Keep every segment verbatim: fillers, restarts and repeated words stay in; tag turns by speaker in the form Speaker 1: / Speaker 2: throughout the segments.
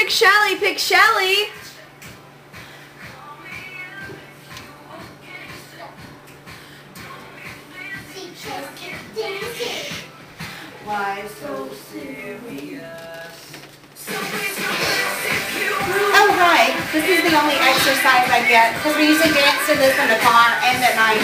Speaker 1: Pick Shelley, pick Shelley. Why so serious?
Speaker 2: Oh, hi. This is the only exercise I get because we usually dance to this in the car and at night.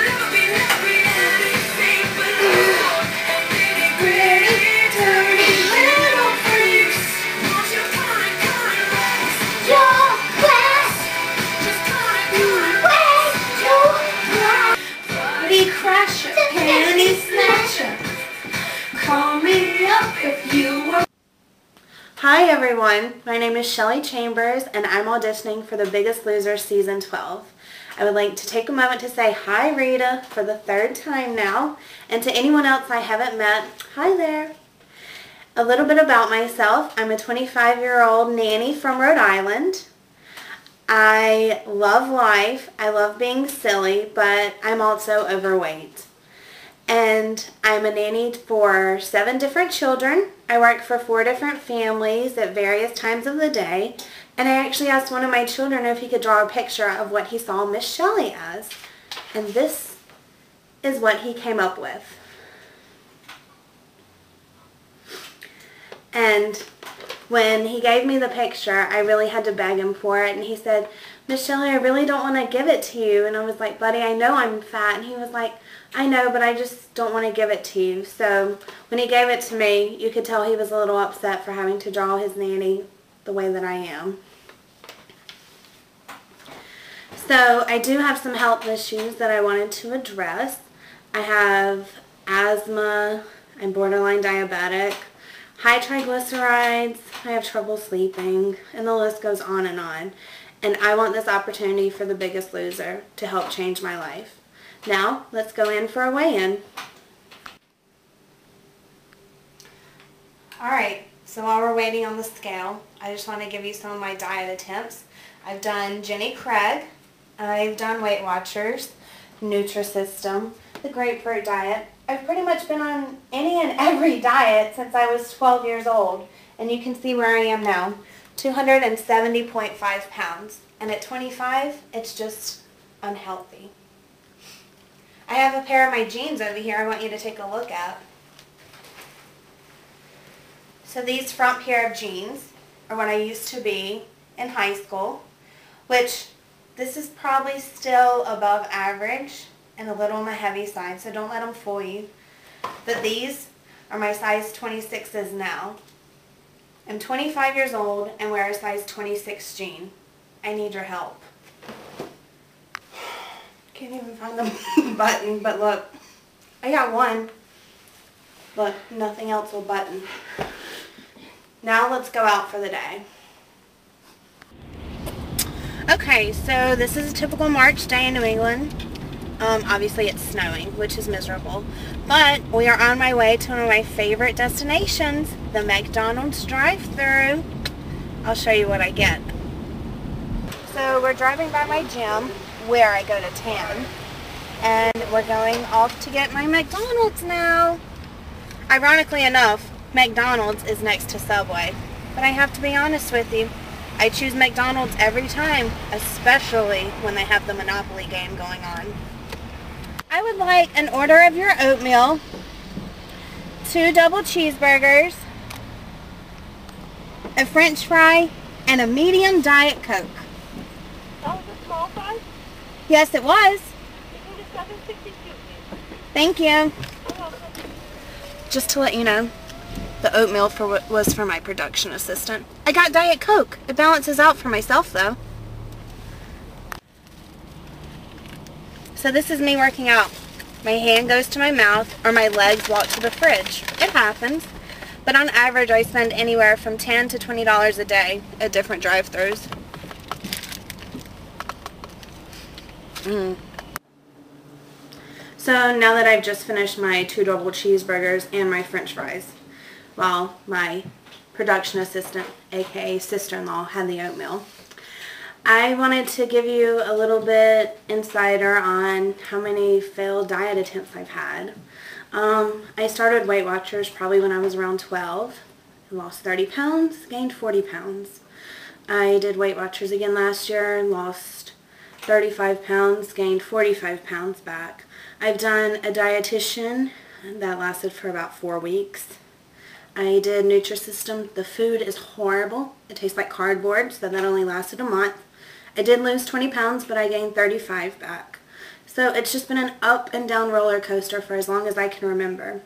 Speaker 2: Crasher, penny snatcher, call me up if you were. Hi everyone, my name is Shelley Chambers and I'm auditioning for The Biggest Loser Season twelve. I would like to take a moment to say hi Rita for the third time now, and to anyone else I haven't met, hi there. A little bit about myself. I'm a twenty-five year old nanny from Rhode Island. I love life, I love being silly, but I'm also overweight. And I'm a nanny for seven different children. I work for four different families at various times of the day. And I actually asked one of my children if he could draw a picture of what he saw Miss Shelley as. And this is what he came up with. And when he gave me the picture, I really had to beg him for it. And he said, Miss Shelley, I really don't want to give it to you. And I was like, buddy, I know I'm fat. And he was like, I know, but I just don't want to give it to you. So when he gave it to me, you could tell he was a little upset for having to draw his nanny the way that I am. So I do have some health issues that I wanted to address. I have asthma, I'm borderline diabetic, high triglycerides, I have trouble sleeping, and the list goes on and on. And I want this opportunity for The Biggest Loser to help change my life. Now, let's go in for a weigh-in. Alright, so while we're waiting on the scale, I just want to give you some of my diet attempts. I've done Jenny Craig, I've done Weight Watchers, Nutrisystem, the grapefruit diet. I've pretty much been on any and every diet since I was twelve years old, and you can see where I am now, two hundred seventy point five pounds, and at twenty-five, it's just unhealthy. I have a pair of my jeans over here I want you to take a look at. So these front pair of jeans are what I used to be in high school, which this is probably still above average and a little on the heavy side, so don't let them fool you. But these are my size twenty-sixes now. I'm twenty-five years old and wear a size twenty-six jean. I need your help. Can't even find the button, but look, I got one. Look, nothing else will button. Now let's go out for the day. Okay, so this is a typical March day in New England. Um, obviously it's snowing, which is miserable. But we are on my way to one of my favorite destinations, the McDonald's drive-thru. I'll show you what I get. So we're driving by my gym, where I go to tan, and we're going off to get my McDonald's now. Ironically enough, McDonald's is next to Subway, but I have to be honest with you, I choose McDonald's every time, especially when they have the Monopoly game going on. I would like an order of your oatmeal, two double cheeseburgers, a French fry, and a medium Diet Coke.
Speaker 3: That was a small size?
Speaker 2: Yes, it was.
Speaker 3: seven sixty-two, please.
Speaker 2: Thank you.
Speaker 3: You're welcome.
Speaker 2: Just to let you know, the oatmeal for was for my production assistant. I got Diet Coke. It balances out for myself, though. So this is me working out. My hand goes to my mouth, or my legs walk to the fridge. It happens. But on average, I spend anywhere from ten to twenty dollars a day at different drive-thrus. Mm. So now that I've just finished my two double cheeseburgers and my French fries, while my production assistant, aka sister-in-law, had the oatmeal, I wanted to give you a little bit insider on how many failed diet attempts I've had. Um, I started Weight Watchers probably when I was around twelve. I lost thirty pounds, gained forty pounds. I did Weight Watchers again last year, lost thirty-five pounds, gained forty-five pounds back. I've done a dietitian that lasted for about four weeks. I did Nutrisystem. The food is horrible. It tastes like cardboard, so that only lasted a month. I did lose twenty pounds, but I gained thirty-five back. So it's just been an up and down roller coaster for as long as I can remember.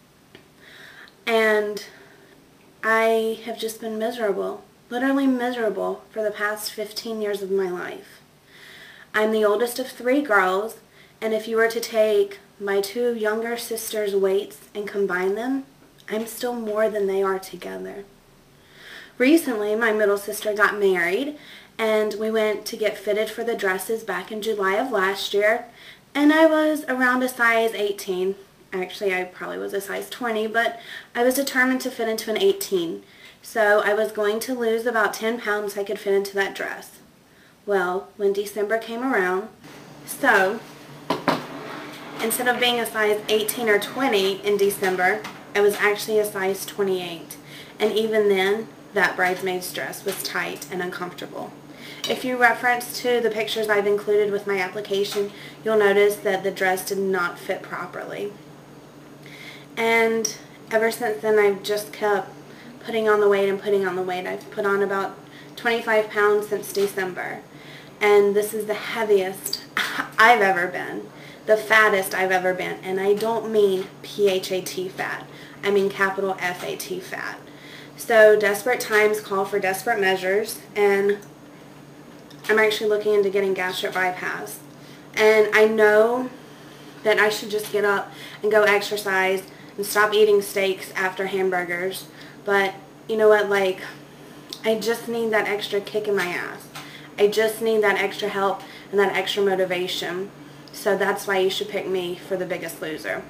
Speaker 2: And I have just been miserable, literally miserable for the past fifteen years of my life. I'm the oldest of three girls, and if you were to take my two younger sisters' weights and combine them, I'm still more than they are together. Recently, my middle sister got married, and we went to get fitted for the dresses back in July of last year, and I was around a size eighteen. Actually, I probably was a size twenty, but I was determined to fit into an eighteen. So I was going to lose about ten pounds so I could fit into that dress. Well, when December came around, so instead of being a size eighteen or twenty in December, I was actually a size twenty-eight. And even then, that bridesmaid's dress was tight and uncomfortable. If you reference to the pictures I've included with my application, you'll notice that the dress did not fit properly. And ever since then, I've just kept putting on the weight and putting on the weight. I've put on about twenty-five pounds since December. And this is the heaviest I've ever been, the fattest I've ever been. And I don't mean P H A T fat. I mean capital F A T fat. So desperate times call for desperate measures, and I'm actually looking into getting gastric bypass. And I know that I should just get up and go exercise and stop eating steaks after hamburgers. But you know what, like, I just need that extra kick in my ass. I just need that extra help and that extra motivation. So that's why you should pick me for The Biggest Loser.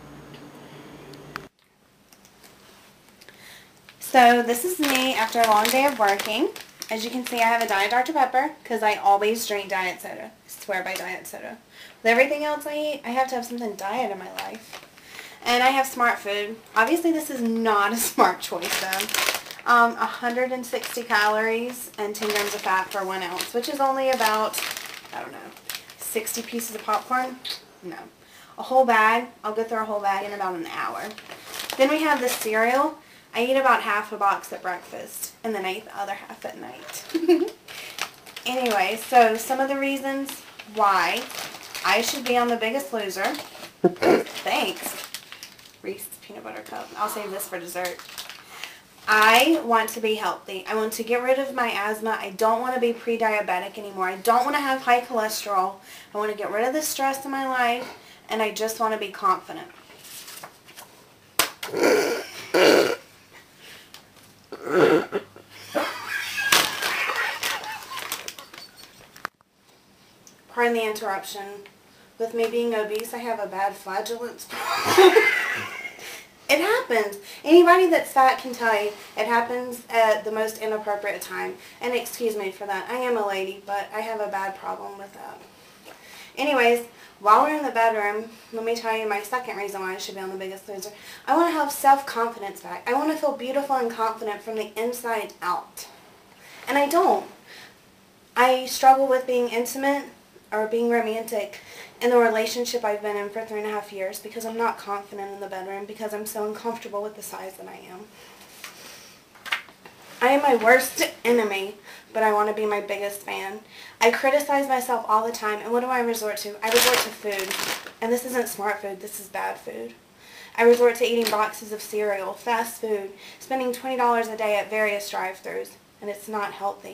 Speaker 2: So this is me after a long day of working. As you can see, I have a Diet Doctor Pepper because I always drink diet soda. I swear by diet soda. With everything else I eat, I have to have something diet in my life. And I have Smart Food. Obviously, this is not a smart choice, though. Um, one hundred sixty calories and ten grams of fat for one ounce, which is only about, I don't know, sixty pieces of popcorn? No. A whole bag. I'll go through a whole bag in about an hour. Then we have the cereal. I eat about half a box at breakfast, and then I eat the other half at night. Anyway, so some of the reasons why I should be on The Biggest Loser. Thanks. Reese's Peanut Butter Cup. I'll save this for dessert. I want to be healthy. I want to get rid of my asthma. I don't want to be pre-diabetic anymore. I don't want to have high cholesterol. I want to get rid of the stress in my life, and I just want to be confident. Pardon the interruption. With me being obese, I have a bad flatulence. It happens. Anybody that's fat can tell you it happens at the most inappropriate time. And excuse me for that. I am a lady, but I have a bad problem with that. Anyways, while we're in the bedroom, let me tell you my second reason why I should be on The Biggest Loser. I want to have self-confidence back. I want to feel beautiful and confident from the inside out. And I don't. I struggle with being intimate or being romantic in the relationship I've been in for three and a half years because I'm not confident in the bedroom because I'm so uncomfortable with the size that I am. I am my worst enemy, but I want to be my biggest fan. I criticize myself all the time, and what do I resort to? I resort to food. And this isn't smart food, this is bad food. I resort to eating boxes of cereal, fast food, spending twenty dollars a day at various drive-thrus, and it's not healthy.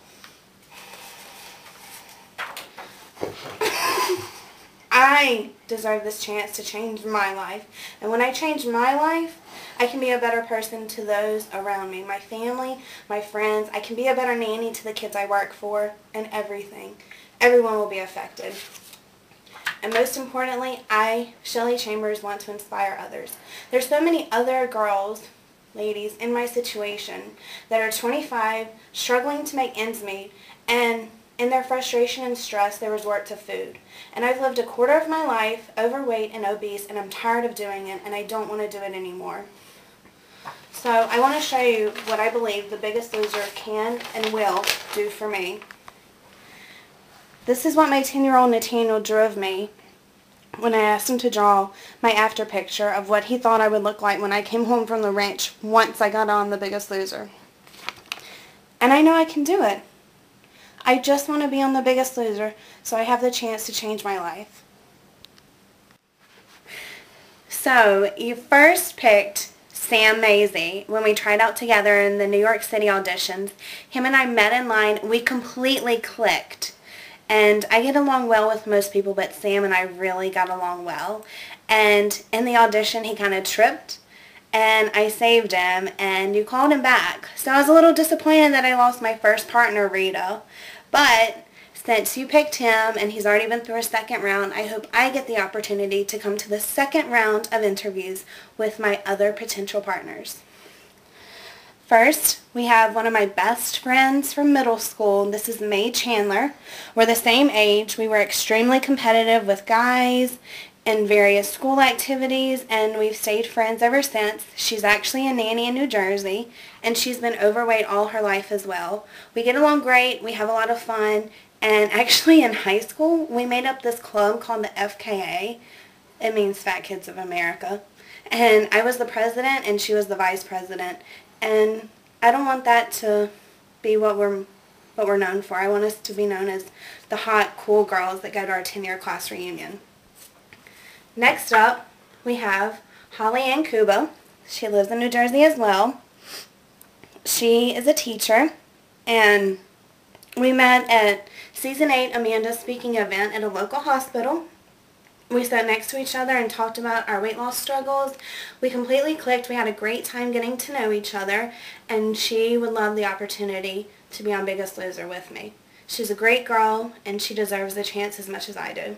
Speaker 2: I deserve this chance to change my life. And when I change my life, I can be a better person to those around me. My family, my friends. I can be a better nanny to the kids I work for, and everything. Everyone will be affected. And most importantly, I, Shelley Chambers, want to inspire others. There's so many other girls, ladies, in my situation that are twenty-five, struggling to make ends meet, and in their frustration and stress, they resort to food. And I've lived a quarter of my life overweight and obese, and I'm tired of doing it, and I don't want to do it anymore. So I want to show you what I believe the Biggest Loser can and will do for me. This is what my ten-year-old Nathaniel drew of me when I asked him to draw my after picture of what he thought I would look like when I came home from the ranch once I got on The Biggest Loser. And I know I can do it. I just want to be on The Biggest Loser so I have the chance to change my life. So you first picked Sam Maisie when we tried out together in the New York City auditions. Him and I met in line. We completely clicked. And I get along well with most people, but Sam and I really got along well. And in the audition, he kind of tripped, and I saved him, and you called him back. So I was a little disappointed that I lost my first partner, Rita. But since you picked him, and he's already been through a second round, I hope I get the opportunity to come to the second round of interviews with my other potential partners. First, we have one of my best friends from middle school. This is May Chandler. We're the same age. We were extremely competitive with guys in various school activities, and we've stayed friends ever since. She's actually a nanny in New Jersey, and she's been overweight all her life as well. We get along great. We have a lot of fun, and actually in high school, we made up this club called the F K A. It means Fat Kids of America. And I was the president, and she was the vice president. And I don't want that to be what we're what we're known for. I want us to be known as the hot, cool girls that go to our ten-year class reunion. Next up, we have Holly Ann Kuba. She lives in New Jersey as well. She is a teacher, and we met at Season eight Amanda's speaking event at a local hospital. We sat next to each other and talked about our weight loss struggles. We completely clicked. We had a great time getting to know each other, and she would love the opportunity to be on Biggest Loser with me. She's a great girl, and she deserves the chance as much as I do.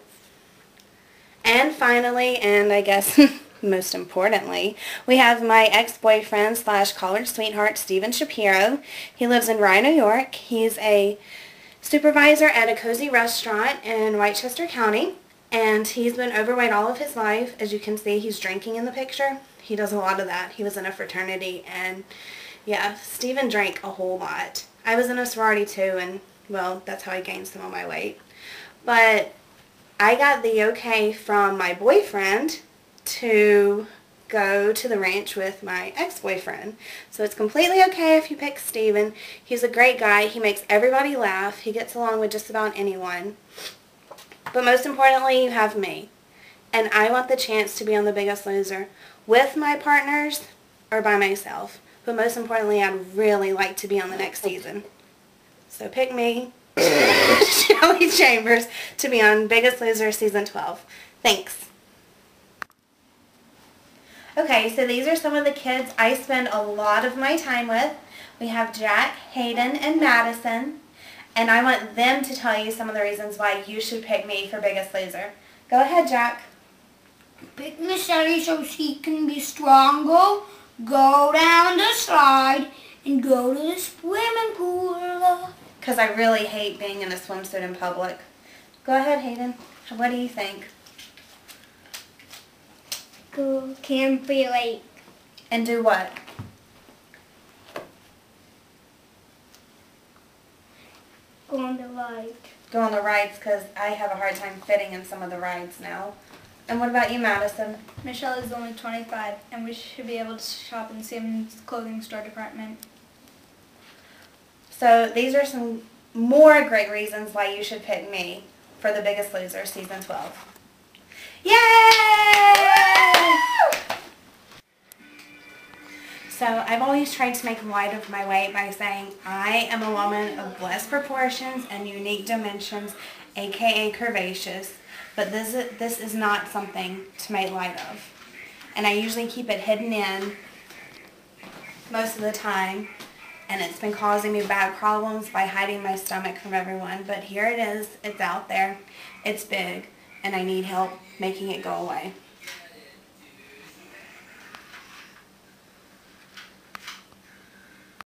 Speaker 2: And finally, and I guess most importantly, we have my ex-boyfriend slash college sweetheart, Steven Shapiro. He lives in Rye, New York. He's a supervisor at a cozy restaurant in Westchester County. And he's been overweight all of his life. As you can see, he's drinking in the picture. He does a lot of that. He was in a fraternity, and yeah, Steven drank a whole lot. I was in a sorority too, and well, that's how I gained some of my weight. But I got the okay from my boyfriend to go to the ranch with my ex-boyfriend. So it's completely okay if you pick Steven. He's a great guy. He makes everybody laugh. He gets along with just about anyone. But most importantly, you have me. And I want the chance to be on The Biggest Loser with my partners or by myself. But most importantly, I'd really like to be on the next season. So pick me, Shelley Chambers, to be on Biggest Loser Season twelve. Thanks. Okay, so these are some of the kids I spend a lot of my time with. We have Jack, Hayden, and Madison. And I want them to tell you some of the reasons why you should pick me for Biggest Loser. Go ahead, Jack.
Speaker 4: Pick Miss Shelley so she can be stronger, go down the slide, and go to the swimming pool.
Speaker 2: Because I really hate being in a swimsuit in public. Go ahead, Hayden. What do you think?
Speaker 4: Go Camfrey Lake.
Speaker 2: And do what?
Speaker 4: Go on the ride.
Speaker 2: Go on the rides, because I have a hard time fitting in some of the rides now. And what about you, Madison?
Speaker 5: Michelle is only twenty-five, and we should be able to shop in Simon's clothing store department.
Speaker 2: So these are some more great reasons why you should pick me for The Biggest Loser Season twelve. Yay! So I've always tried to make light of my weight by saying I am a woman of blessed proportions and unique dimensions, aka curvaceous, but this is, this is not something to make light of. And I usually keep it hidden in most of the time, and it's been causing me bad problems by hiding my stomach from everyone, but here it is, it's out there, it's big, and I need help making it go away.